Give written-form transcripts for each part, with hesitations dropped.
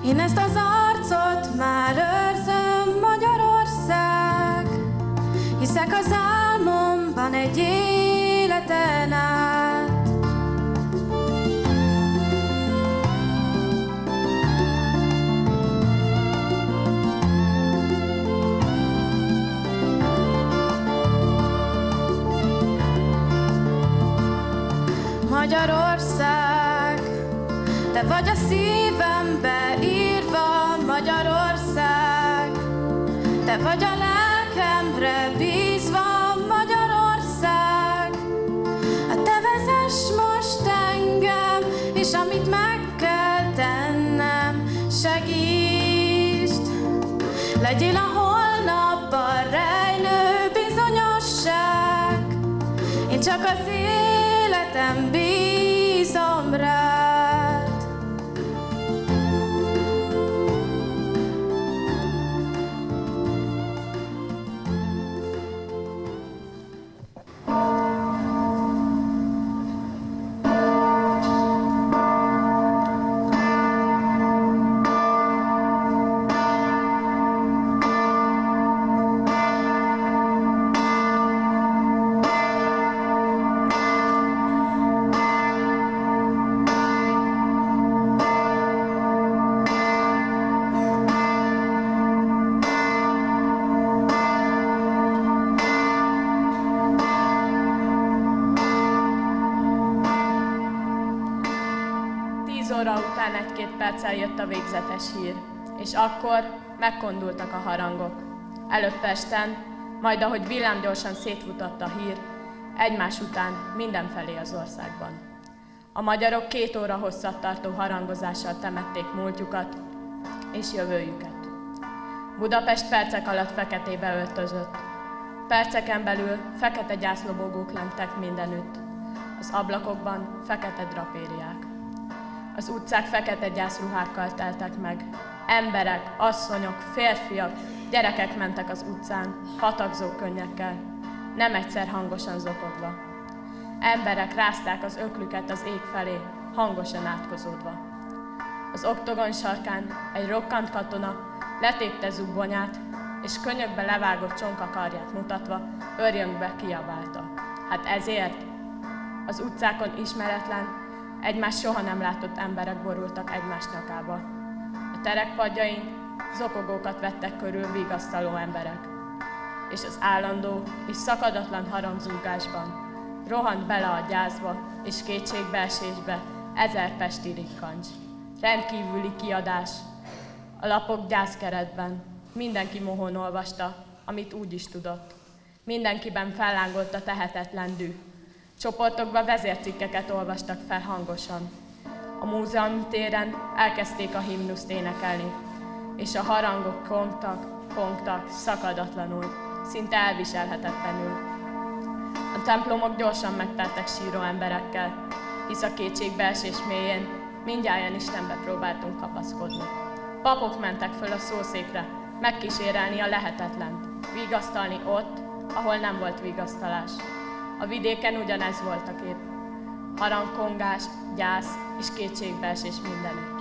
Én ezt az arcot már őrzöm, Magyarország. Hiszek az álmomban egy életen át. Magyarország, te vagy a szívembe írva, Magyarország, te vagy a lelkemre bízva, Magyarország. Hát te vezess most engem, és amit meg kell tennem, segítsd. Legyél a holnapban rejlő bizonyosság, én csak az életem bízom rád. Egy-két perccel jött a végzetes hír, és akkor megkondultak a harangok. Előbb Pesten, majd ahogy villámgyorsan szétfutott a hír, egymás után mindenfelé az országban. A magyarok 2 óra hosszat tartó harangozással temették múltjukat és jövőjüket. Budapest percek alatt feketébe öltözött. Perceken belül fekete gyászlobogók lengtek mindenütt. Az ablakokban fekete drapériák. Az utcák fekete gyászruhákkal teltek meg. Emberek, asszonyok, férfiak, gyerekek mentek az utcán, patakzó könnyekkel, nem egyszer hangosan zokogva. Emberek rázták az öklüket az ég felé, hangosan átkozódva. Az oktogon sarkán egy rokkant katona letépte zubbonyát, és könyökbe levágott csonkakarját mutatva, örjönkbe kiabálta. Hát ezért az utcákon ismeretlen, egymás soha nem látott emberek borultak egymás nyakába. A terek padjain zokogókat vettek körül vigasztaló emberek, és az állandó és szakadatlan harangzúgásban rohant bele a gyászba és kétségbeesésbe 1000 pesti rikkancs. Rendkívüli kiadás. A lapok gyászkeretben mindenki mohón olvasta, amit úgy is tudott. Mindenkiben fellángolt a tehetetlen düh. Csoportokba vezércikkeket olvastak fel hangosan. A múzeumi téren elkezdték a himnuszt énekelni, és a harangok kongtak szakadatlanul, szinte elviselhetetlenül. A templomok gyorsan megteltek síró emberekkel, hisz a kétségbeesés mélyén mindnyájan Istenbe próbáltunk kapaszkodni. Papok mentek föl a szószékre, megkísérelni a lehetetlent, vigasztalni ott, ahol nem volt vigasztalás. A vidéken ugyanez volt a kép. Harangkongás, gyász és kétségbeesés mindenütt.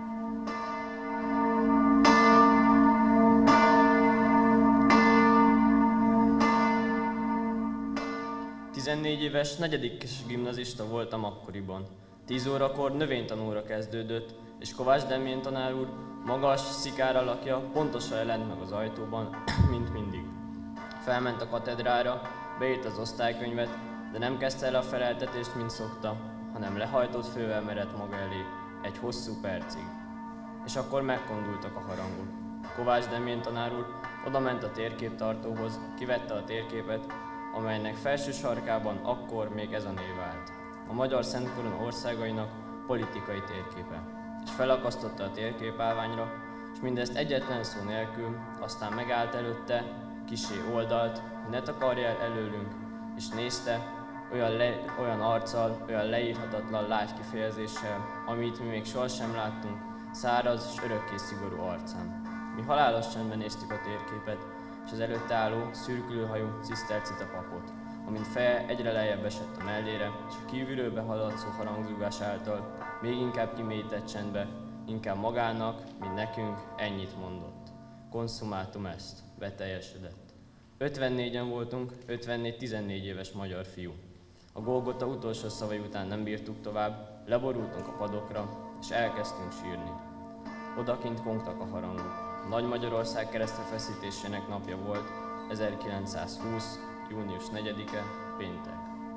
Tizennégy éves, 4. gimnazista voltam akkoriban. 10 órakor növénytanóra kezdődött, és Kovács Demjén tanár úr, magas, szikár alakja pontosan jelent meg az ajtóban, mint mindig. Felment a katedrára, beírt az osztálykönyvet, de nem kezdte el a feleltetést, mint szokta, hanem lehajtott fővel merett maga elé egy hosszú percig. És akkor megkondultak a harangok. Kovács Demjén tanár úr odament a térképtartóhoz, kivette a térképet, amelynek felső sarkában akkor még ez a név állt. A Magyar Szent Korona országainak politikai térképe. És felakasztotta a térképállványra, és mindezt egyetlen szó nélkül, aztán megállt előtte, kissé oldalt, hogy ne takarja el előlünk, és nézte olyan arccal, olyan leírhatatlan lágy kifejezéssel, amit mi még sohasem láttunk, száraz és örökké szigorú arcán. Mi halálos csendben néztük a térképet, és az előtte álló, szürkülőhajú cisztercita papot, amint feje egyre lejjebb esett a mellére, és a kívülről behaladszó harangzúgás által még inkább kimélyített csendbe inkább magának, mint nekünk, ennyit mondott. Consummatum est, beteljesedett. 54-en voltunk, 54 14 éves magyar fiú. A Golgota utolsó szavai után nem bírtuk tovább, leborultunk a padokra, és elkezdtünk sírni. Odakint kongtak a harangok. Nagy Magyarország keresztrefeszítésének napja volt, 1920. június 4-e, péntek.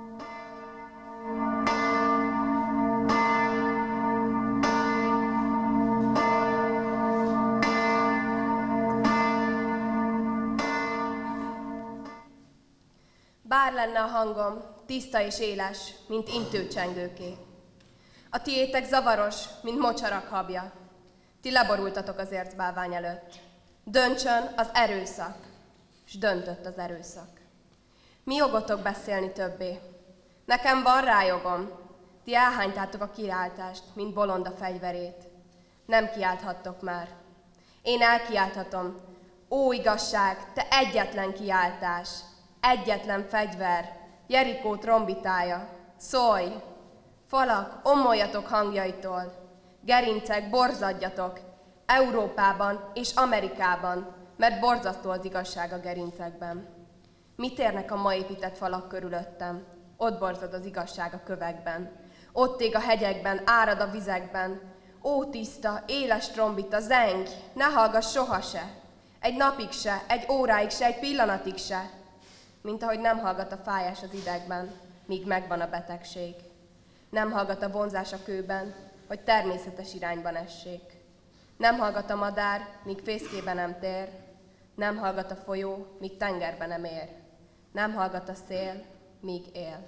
Bár lenne a hangom, tiszta és éles, mint intőcsengőké. A tiétek zavaros, mint mocsarak habja. Ti leborultatok az ércbálvány előtt. Döntsön az erőszak, s döntött az erőszak. Mi jogotok beszélni többé? Nekem van rá jogom. Ti elhánytátok a kiáltást, mint bolond a fegyverét. Nem kiálthattok már. Én elkiálthatom. Ó, igazság, te egyetlen kiáltás, egyetlen fegyver, Jerikó trombitája. Szólj! Falak, omoljatok hangjaitól. Gerincek, borzadjatok! Európában és Amerikában, mert borzasztó az igazság a gerincekben. Mit érnek a ma épített falak körülöttem? Ott borzad az igazság a kövekben. Ott ég a hegyekben, árad a vizekben. Ó, tiszta, éles trombita, zeng! Ne hallgass soha se! Egy napig se, egy óráig se, egy pillanatig se! Mint ahogy nem hallgat a fájás az idegben, míg megvan a betegség. Nem hallgat a vonzás a kőben, hogy természetes irányban essék. Nem hallgat a madár, míg fészkében nem tér. Nem hallgat a folyó, míg tengerben nem ér. Nem hallgat a szél, míg él.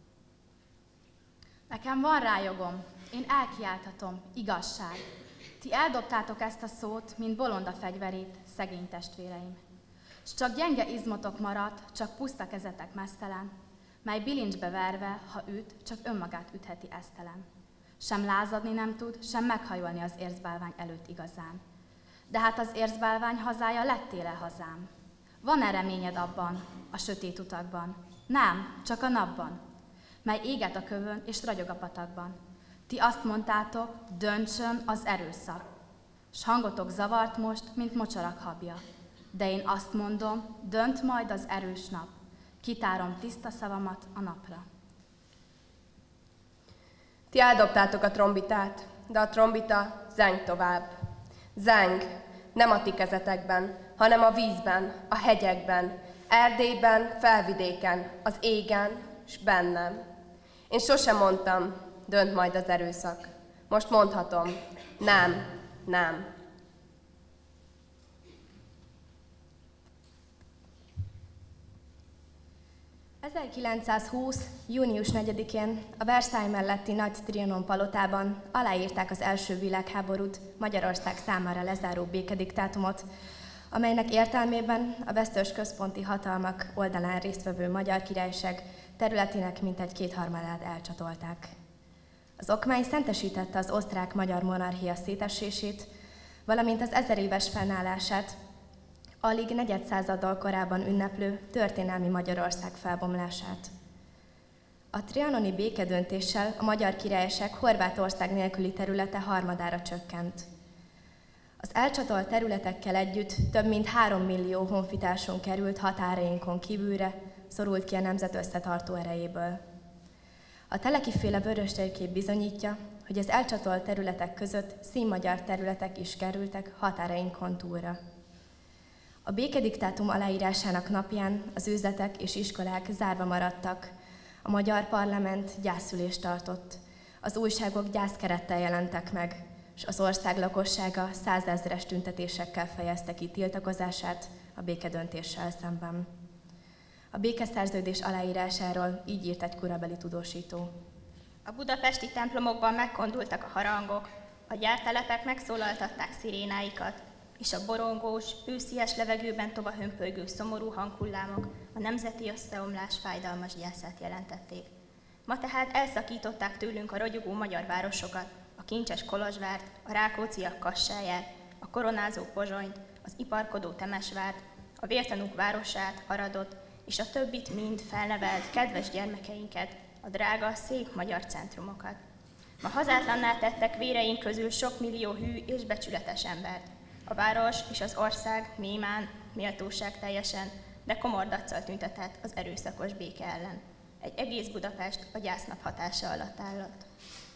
Nekem van rá jogom, én elkiálthatom, igazság. Ti eldobtátok ezt a szót, mint bolond a fegyverét, szegény testvéreim. S csak gyenge izmotok maradt, csak puszta kezetek meztelen, mely bilincsbe verve, ha üt, csak önmagát ütheti esztelen. Sem lázadni nem tud, sem meghajolni az érzbálvány előtt igazán. De hát az érzbálvány hazája lettél-e hazám? Van-e reményed abban, a sötét utakban? Nem, csak a napban, mely éget a kövön és ragyog a patakban. Ti azt mondtátok, döntsön az erőszak, s hangotok zavart most, mint mocsarak habja. De én azt mondom, dönt majd az erős nap, kitárom tiszta szavamat a napra. Ti eldobtátok a trombitát, de a trombita zeng tovább. Zeng, nem a ti kezetekben, hanem a vízben, a hegyekben, Erdélyben, felvidéken, az égen, s bennem. Én sosem mondtam, dönt majd az erőszak. Most mondhatom, nem, nem. ...1920. június 4-én a Versailles melletti Nagy Trianon palotában aláírták az első világháborút Magyarország számára lezáró békediktátumot, amelynek értelmében a vesztős központi hatalmak oldalán résztvevő Magyar Királyság területének mintegy 2/3-át elcsatolták. Az okmány szentesítette az osztrák-magyar monarchia szétesését, valamint az 1000 éves fennállását, alig negyedszázaddal korábban ünneplő történelmi Magyarország felbomlását. A trianoni békedöntéssel a Magyar Királyság Horvátország nélküli területe harmadára csökkent. Az elcsatolt területekkel együtt több mint 3 millió honfitársunk került határainkon kívülre, szorult ki a nemzet összetartó erejéből. A Teleki-féle vörös térkép bizonyítja, hogy az elcsatolt területek között színmagyar területek is kerültek határainkon túlra. A békediktátum aláírásának napján az üzletek és iskolák zárva maradtak, a magyar parlament gyászülést tartott, az újságok gyászkerettel jelentek meg, és az ország lakossága 100 000-es tüntetésekkel fejezte ki tiltakozását a békedöntéssel szemben. A békeszerződés aláírásáról így írt egy korabeli tudósító. A budapesti templomokban megkondultak a harangok, a gyártelepek megszólaltatták szirénáikat, és a borongós, őszies levegőben tovahömpölygő szomorú hanghullámok a nemzeti összeomlás fájdalmas gyászát jelentették. Ma tehát elszakították tőlünk a ragyogó magyar városokat, a kincses Kolozsvárt, a rákócziak Kassáját, a koronázó Pozsonyt, az iparkodó Temesvárt, a vértanúk városát, Aradot, és a többit mind felnevelt kedves gyermekeinket, a drága, szép magyar centrumokat. Ma hazátlanná tettek véreink közül sok millió hű és becsületes embert. A város és az ország némán, méltóság teljesen, de komor daccal tüntetett az erőszakos béke ellen. Egy egész Budapest a gyásznap hatása alatt állott.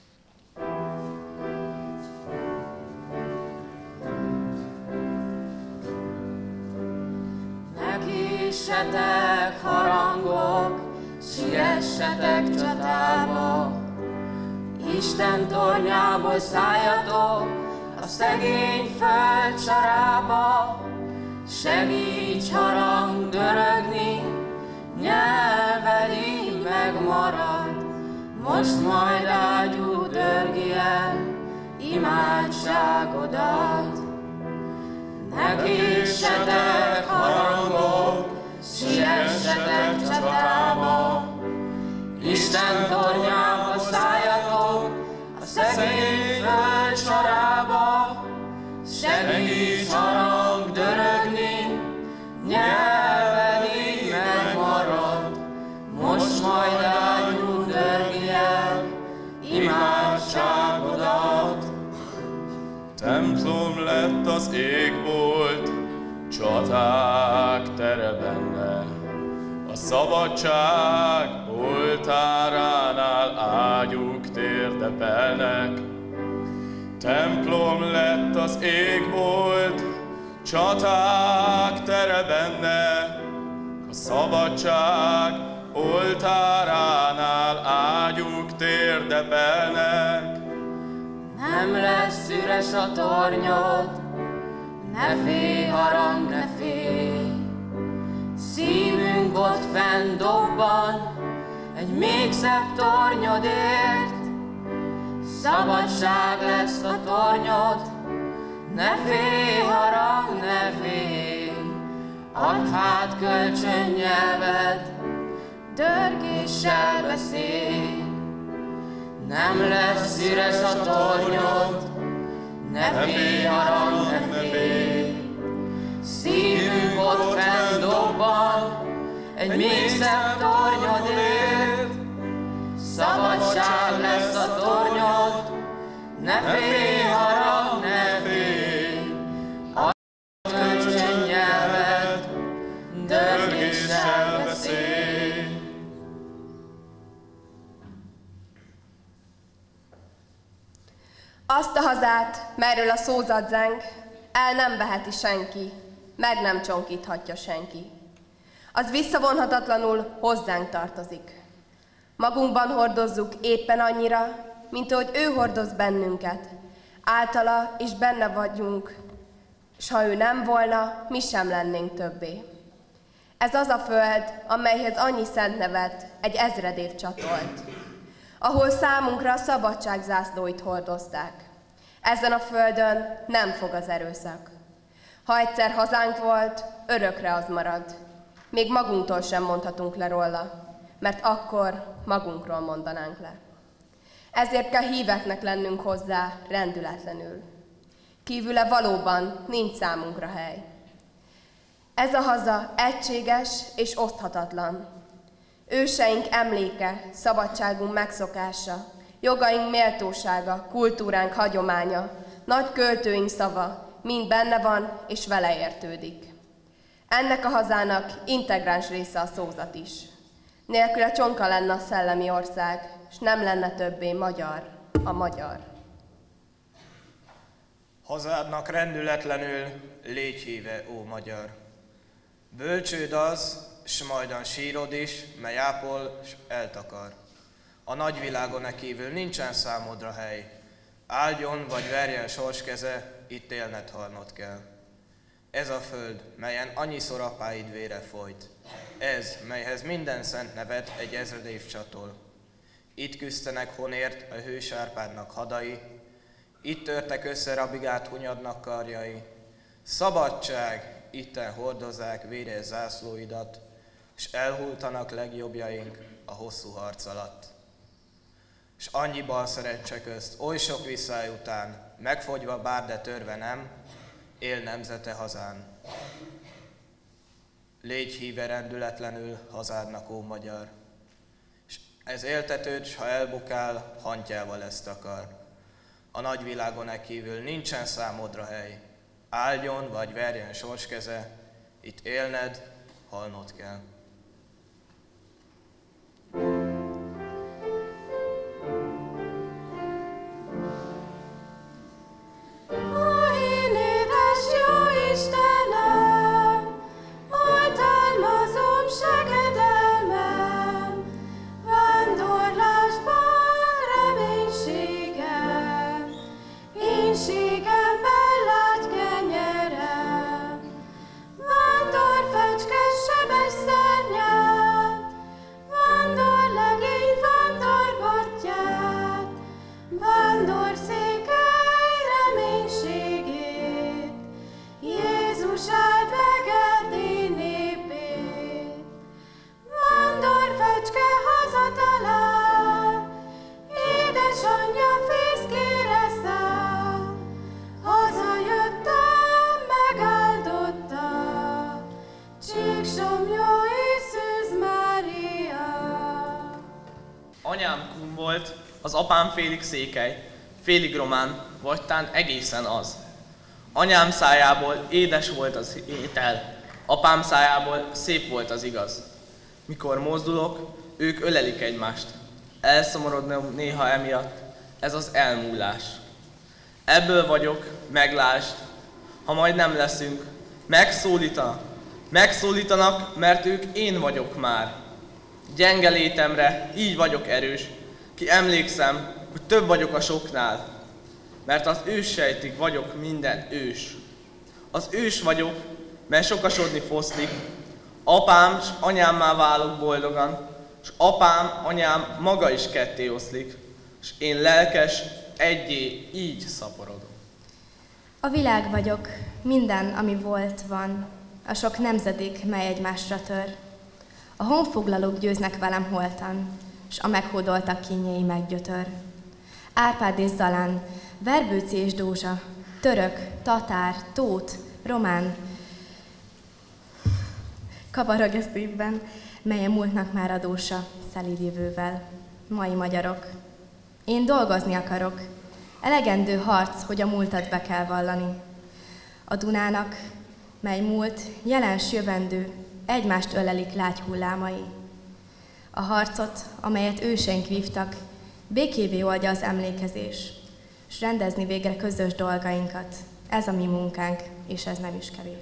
Nekissetek harangok, siessetek csatába, Isten tornyából szálljatok a szegény föld csarába. Segíts harang dörögni, nyelved így megmarad, most majd ágyú dörgi el imádságodat. Nekissetek harangok, siessetek csatába, Isten tornyába szálljatok a szegény föld sorába. Segíts harang dörögni, nyelved így megmarad, most majd ágyú dörgi el imádságodat. Templom lett az égbolt, csaták tere benne, a szabadság oltáránál ágyuk térdepelnek. Templom lett az égbolt, csaták tere benne, a szabadság oltáránál ágyuk térdepelnek. Nem lesz üres a tornyod, ne félj harang, ne félj, szívünk ott fenn dobban egy még szebb tornyodért. Szabadság lesz a tornyod, ne félj harang, ne félj, add hát kölcsön nyelved, dörgéssel beszélj. Nem lesz üres a tornyod, ne félj harang, ne félj, szívünk ott fenn dobban egy még szebb tornyodért. Szabadság lesz a tornyod, ne félj harang, ne félj, add kölcsön nyelved, dörgéssel beszélj. Azt a hazát, melyről a szózat zeng, el nem veheti senki, meg nem csonkíthatja senki. Az visszavonhatatlanul hozzánk tartozik. Magunkban hordozzuk éppen annyira, mint ahogy ő hordoz bennünket. Általa is benne vagyunk, s ha ő nem volna, mi sem lennénk többé. Ez az a föld, amelyhez annyi szent nevet egy ezredév csatolt, ahol számunkra a szabadság zászlóit hordozták. Ezen a földön nem fog az erőszak. Ha egyszer hazánk volt, örökre az marad. Még magunktól sem mondhatunk le róla, mert akkor magunkról mondanánk le. Ezért kell híveknek lennünk hozzá rendületlenül. Kívüle valóban nincs számunkra hely. Ez a haza egységes és oszthatatlan. Őseink emléke, szabadságunk megszokása, jogaink méltósága, kultúránk hagyománya, nagy költőink szava mind benne van és vele értődik. Ennek a hazának integráns része a szózat is. Nélküle csonka lenne a szellemi ország, és nem lenne többé magyar, a magyar. Hazádnak rendületlenül légy híve, ó magyar. Bölcsőd az, s majdan sírod is, mely ápol, s eltakar. A nagyvilágon e kívül nincsen számodra hely. Áldjon vagy verjen sors keze, itt élned halnod kell. Ez a föld, melyen annyiszor apáid vére folyt. Ez, melyhez minden szent nevet egy ezredév csatol. Itt küzdenek honért a hős Árpádnak hadai, itt törtek össze Rabigát Hunyadnak karjai. Szabadság, itten hordozzák véres zászlóidat, s elhultanak legjobbjaink a hosszú harc alatt. S annyi bal szerencse közt, oly sok visszáj után, megfogyva bár de törve nem, él nemzete hazán. Légy híve rendületlenül hazádnak, ó magyar, és Ez éltetőd, s ha elbukál, hantjával ezt akar. A nagyvilágon kívül nincsen számodra hely. Áldjon vagy verjen sorskeze, itt élned, halnod kell. Anyám kun volt, az apám félig székely, félig román, vagy tán egészen az. Anyám szájából édes volt az étel, apám szájából szép volt az igaz. Mikor mozdulok, ők ölelik egymást. Elszomorodnom néha emiatt, ez az elmúlás. Ebből vagyok, meglásd, ha majd nem leszünk, megszólítanak, mert ők én vagyok már. Gyenge létemre, így vagyok erős, ki emlékszem, hogy több vagyok a soknál, mert az őssejtig vagyok minden ős. Az ős vagyok, mert sokasodni foszlik, apám s anyámmá válok boldogan, s apám, anyám maga is ketté oszlik, s én lelkes, egyé így szaporodom. A világ vagyok, minden, ami volt, van, a sok nemzedék, mely egymásra tör. A honfoglalók győznek velem holtan, s a meghódoltak kínjai meggyötör. Árpád és Zalán, Verbőci és Dózsa, török, tatár, tót, román, kavarog a szívben, melyen múltnak már adósa, szelíd jövővel. Mai magyarok. Én dolgozni akarok, elegendő harc, hogy a múltat be kell vallani. A Dunának, mely múlt, jelen s jövendő, egymást ölelik lágy hullámai. A harcot, amelyet őseink vívtak, békévé oldja az emlékezés, s rendezni végre közös dolgainkat. Ez a mi munkánk, és ez nem is kevés.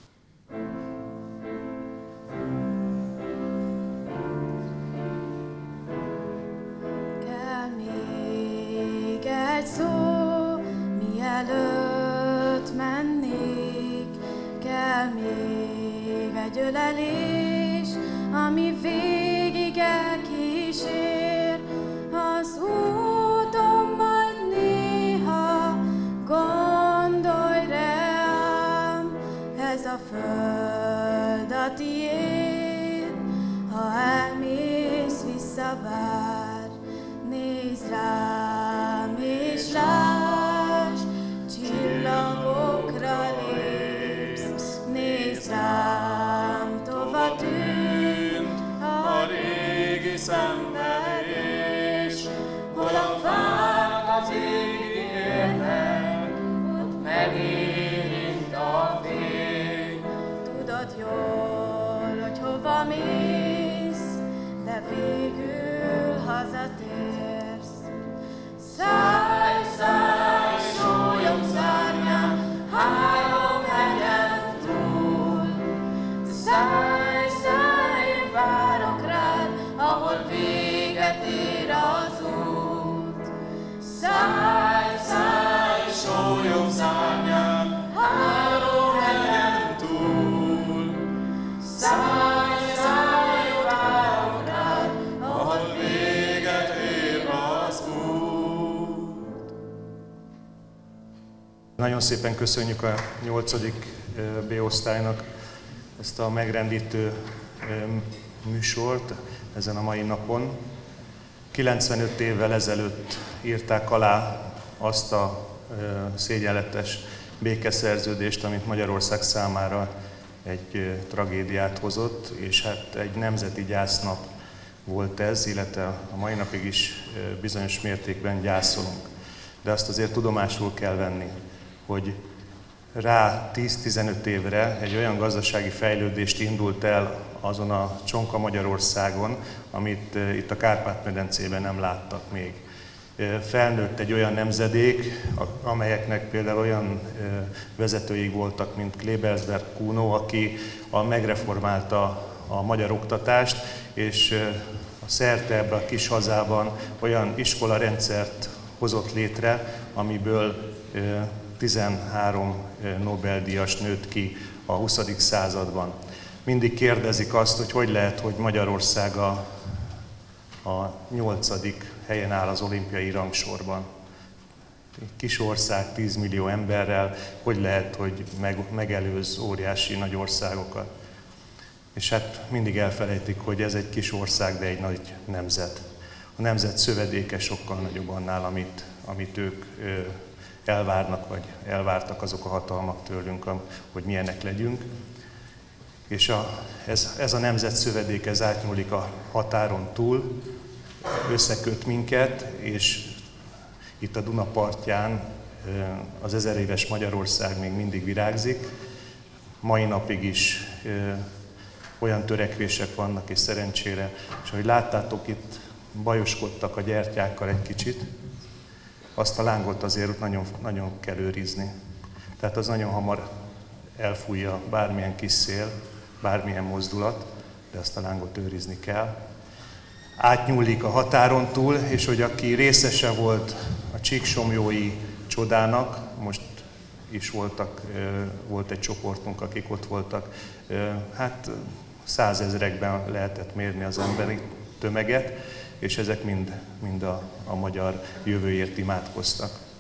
Kell még egy szó, mielőtt mennék, kell még egy ölelés, ami végig elkísér az úton, majd néha gondolj rám, ez a föld a tiéd, ha elmész visszavár, nézd rám és lásd, csillagokra lépsz, nézd rám, tova tűnt a régi szenvedés, hol a fák az égig érnek, ott megérint a fény. Tudod jól, hogy hova mész, de végül hazatérsz. Szállj, szállj, sólyom szárnyán, három hegyen túl. Szállj, szállj, én várok rád, ahol véget ér az út. Szállj, szállj, sólyom szárnyán, három hegyen túl. Szállj, szállj, én várok rád, ahol véget ér az út. Nagyon szépen köszönjük a 8. B-osztálynak ezt a megrendítő műsort ezen a mai napon. 95 évvel ezelőtt írták alá azt a szégyenletes békeszerződést, amit Magyarország számára egy tragédiát hozott, és hát egy nemzeti gyásznap volt ez, illetve a mai napig is bizonyos mértékben gyászolunk. De azt azért tudomásul kell venni, hogy rá 10-15 évre egy olyan gazdasági fejlődést indult el azon a csonka Magyarországon, amit itt a Kárpát-medencében nem láttak még. Felnőtt egy olyan nemzedék, amelyeknek például olyan vezetőik voltak, mint Klebersberg Kuno, aki megreformálta a magyar oktatást, és a szerte ebben a kis hazában olyan iskolarendszert hozott létre, amiből 13 Nobel-díjas nőtt ki a 20. században. Mindig kérdezik azt, hogy lehet, hogy Magyarország a 8. helyen áll az olimpiai rangsorban. Kis ország 10 millió emberrel, hogy lehet, hogy megelőz óriási nagy országokat. És hát mindig elfelejtik, hogy ez egy kis ország, de egy nagy nemzet. A nemzet szövedéke sokkal nagyobb annál, amit ők elvárnak, vagy elvártak azok a hatalmak tőlünk, hogy milyenek legyünk. És ez a nemzet szövedék, ez átnyúlik a határon túl, összeköt minket, és itt a Duna partján az 1000 éves Magyarország még mindig virágzik. Mai napig is olyan törekvések vannak, és szerencsére, és ahogy láttátok, itt bajoskodtak a gyertyákkal egy kicsit, azt a lángot azért nagyon, nagyon kell őrizni. Tehát az nagyon hamar elfújja bármilyen kis szél, bármilyen mozdulat, de azt a lángot őrizni kell. Átnyúlik a határon túl, és hogy aki részese volt a csíksomlyói csodának, most is volt egy csoportunk, akik ott voltak, hát 100 000-ekben lehetett mérni az emberi tömeget, és ezek mind a magyar jövőért imádkoztak.